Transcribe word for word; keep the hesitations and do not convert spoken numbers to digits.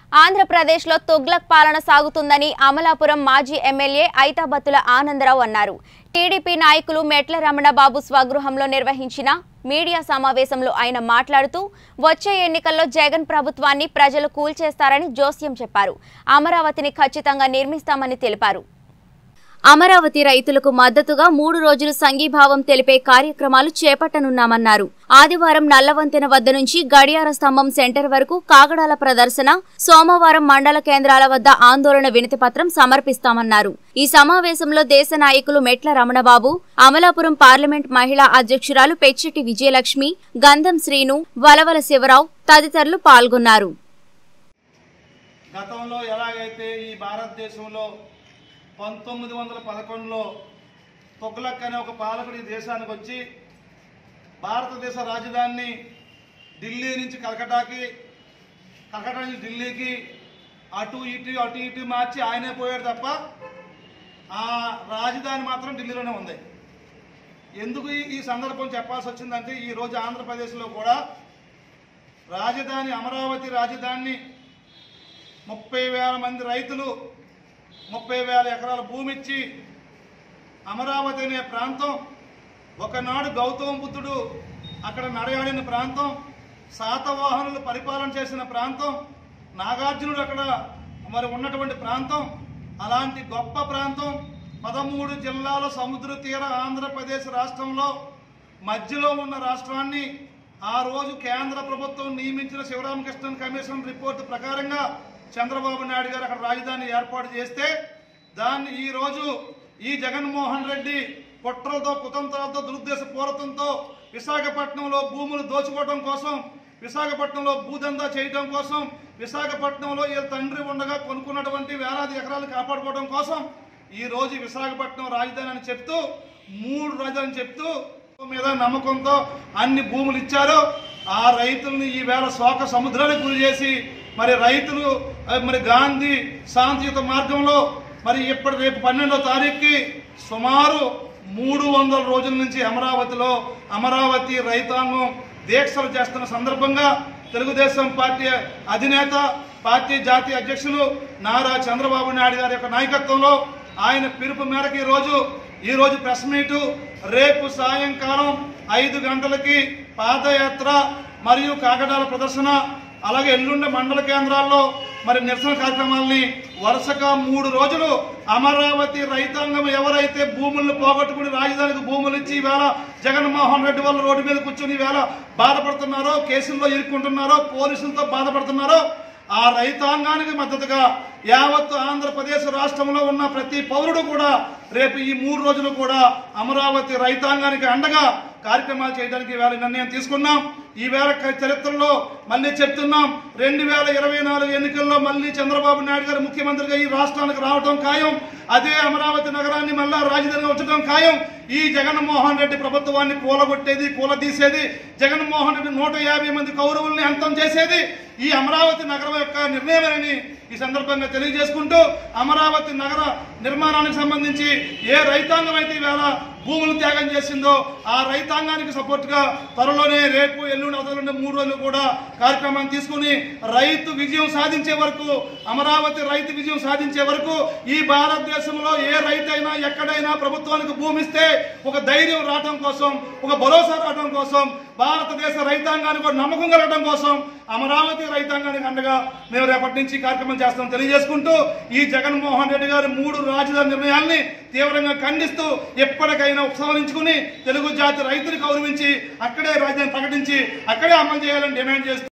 ఆంధ్ర ప్రదేశ్లో తుగ్లక్ పాలన సాగుతుందని అమలాపురం మాజీ ఎమ్మెల్యే ఐతాబత్తుల ఆనందరావు అన్నారు. టీడీపీ నాయకులు మెట్ల రమణబాబు స్వగృహంలో నిర్వహించిన మీడియా సమావేశంలో ఆయన మాట్లాడుతూ వచ్చే ఎన్నికల్లో జగన్ ప్రభుత్వాన్ని ప్రజలు కూల్చేస్తారని జోస్యం చెప్పారు. అమరావతిని ఖచ్చితంగా నిర్మిస్తామని తెలిపారు. అమరావతి రైతులకు మద్దతుగా మూడు రోజులు సంఘీభావం తెలిపే కార్యక్రమాలు చేపట్టనున్నామన్నారు. ఆదివారం నల్లవంతెన వద్ద నుంచి గడియార స్తంభం సెంటర్ వరకు కాగడాల ప్రదర్శన, సోమవారం మండల కేంద్రాల వద్ద ఆందోళన వినతి పత్రం సమర్పిస్తామన్నారు. ఈ సమావేశంలో దేశ నాయకులు మెట్ల రమణబాబు, అమలాపురం పార్లమెంట్ మహిళా అధ్యక్షురాలు పెచ్చెట్టి విజయలక్ష్మి, గంధం శ్రీను, వలవల శివరావు తదితరులు పాల్గొన్నారు. గతంలో ఎలాగైతే ఈ భారతదేశంలో పంతొమ్మిది వందల పదకొండులో తుగ్లక్ అనే ఒక పాలకుడి దేశానికి వచ్చి భారతదేశ రాజధానిని ఢిల్లీ నుంచి కలకటాకి, కలకటా నుంచి ఢిల్లీకి అటు ఇటు అటు ఇటు మార్చి ఆయనే పోయాడు తప్ప ఆ రాజధాని మాత్రం ఢిల్లీలోనే ఉంది. ఎందుకు ఈ సందర్భం చెప్పాల్సి వచ్చిందంటే ఈరోజు ఆంధ్రప్రదేశ్లో కూడా రాజధాని అమరావతి రాజధానిని ముప్పై వేల మంది రైతులు ముప్పై వేల ఎకరాల భూమి ఇచ్చి అమరావతి అనే ప్రాంతం ఒకనాడు గౌతమ బుద్ధుడు అక్కడ నడయాడిన ప్రాంతం, శాతవాహనులు పరిపాలన చేసిన ప్రాంతం, నాగార్జునుడు అక్కడ మరి ఉన్నటువంటి ప్రాంతం, అలాంటి గొప్ప ప్రాంతం పదమూడు జిల్లాల సముద్ర తీర ఆంధ్రప్రదేశ్ రాష్ట్రంలో మధ్యలో ఉన్న రాష్ట్రాన్ని ఆ రోజు కేంద్ర ప్రభుత్వం నియమించిన శివరామకృష్ణన్ కమిషన్ రిపోర్టు ప్రకారంగా చంద్రబాబు నాయుడు గారు అక్కడ రాజధాని ఏర్పాటు చేస్తే దాన్ని ఈరోజు ఈ జగన్మోహన్ రెడ్డి కుట్రలతో, కుతంత్రాలతో, దురుద్దేశ పూర్వకంతో విశాఖపట్నంలో భూములు దోచుకోవడం కోసం, విశాఖపట్నంలో భూదందా చేయడం కోసం, విశాఖపట్నంలో ఈ తండ్రి ఉండగా కొనుక్కున్నటువంటి వేలాది ఎకరాలు కాపాడుకోవడం కోసం ఈ రోజు విశాఖపట్నం రాజధాని అని చెప్తూ మూడు రాజధాని చెప్తూ మీద నమ్మకంతో అన్ని భూములు ఇచ్చారు. ఆ రైతుల్ని ఈ వేళ శోక సముద్రానికి గురి చేసి మరి రైతులు మరి గాంధీ శాంతియుత మార్గంలో మరి ఇప్పటి రేపు పన్నెండో తారీఖుకి సుమారు మూడు వందల రోజుల నుంచి అమరావతిలో అమరావతి రైతాంగం దీక్షలు చేస్తున్న సందర్భంగా తెలుగుదేశం పార్టీ అధినేత, పార్టీ జాతీయ అధ్యక్షులు నారా చంద్రబాబు నాయుడు గారి యొక్క నాయకత్వంలో ఆయన పిలుపు మేరకు ఈరోజు ఈరోజు ప్రెస్ మీటు, రేపు సాయంకాలం ఐదు గంటలకి పాదయాత్ర మరియు కాగడాల ప్రదర్శన, అలాగే ఎల్లుండి మండల కేంద్రాల్లో మరి నిరసన కార్యక్రమాలని వరుసగా మూడు రోజులు అమరావతి రైతాంగం ఎవరైతే భూములను పోగొట్టుకుని రాజధానికి భూములు ఇచ్చి ఈవేళ జగన్మోహన్ రెడ్డి వాళ్ళు రోడ్డు మీద కూర్చొని ఈవేళ బాధపడుతున్నారో, కేసుల్లో ఇరుక్కుంటున్నారో, పోలీసులతో బాధపడుతున్నారో ఆ రైతాంగానికి మద్దతుగా యావత్తు ఆంధ్రప్రదేశ్ రాష్ట్రంలో ఉన్న ప్రతి పౌరుడు కూడా రేపు ఈ మూడు రోజులు కూడా అమరావతి రైతాంగానికి అండగా కార్యక్రమాలు చేయడానికి ఈవేళ నిర్ణయం తీసుకున్నాం. ఈవేళ చరిత్రలో మళ్ళీ చెప్తున్నాం, రెండు వేల ఇరవై నాలుగు ఎన్నికల్లో మళ్ళీ చంద్రబాబు నాయుడు గారు ముఖ్యమంత్రిగా ఈ రాష్ట్రానికి రావడం ఖాయం. అదే అమరావతి నగరాన్ని మళ్ళా రాజధానిగా ఉంచడం ఖాయం. ఈ జగన్మోహన్ రెడ్డి ప్రభుత్వాన్ని కూలగొట్టేది, కూలదీసేది, జగన్మోహన్ రెడ్డి నూట యాభై మంది కౌరవుల్ని అంతం చేసేది ఈ అమరావతి నగరం యొక్క నిర్ణయమని ఈ సందర్భంగా తెలియజేసుకుంటూ అమరావతి నగర నిర్మాణానికి సంబంధించి ఏ రైతాంగం అయితే ఈవేళ భూములు త్యాగం చేసిందో ఆ రైతాంగానికి సపోర్ట్ గా త్వరలోనే రేపు ఎల్లుండి అవతల మూడు రోజులు కూడా కార్యక్రమాన్ని తీసుకుని రైతు విజయం సాధించే వరకు, అమరావతి రైతు విజయం సాధించే వరకు ఈ భారతదేశంలో ఏ రైతైనా ఎక్కడైనా ప్రభుత్వానికి భూమి ఇస్తే ఒక ధైర్యం రావడం కోసం, ఒక భరోసా రావడం కోసం, భారతదేశ రైతాంగానికి ఒక నమ్మకం కలగడం కోసం అమరావతి రైతాంగానికి అండగా మేము రేపటి నుంచి కార్యక్రమం చేస్తాం తెలియజేసుకుంటూ ఈ జగన్మోహన్ రెడ్డి గారి మూడు రాజధాని నిర్ణయాల్ని తీవ్రంగా ఖండిస్తూ ఎప్పటికైనా ఉపసంహరించుకుని తెలుగు జాతి రైతులు గౌరవించి అక్కడే రాజధాని ప్రకటించి అక్కడే అమలు చేయాలని డిమాండ్ చేస్తూ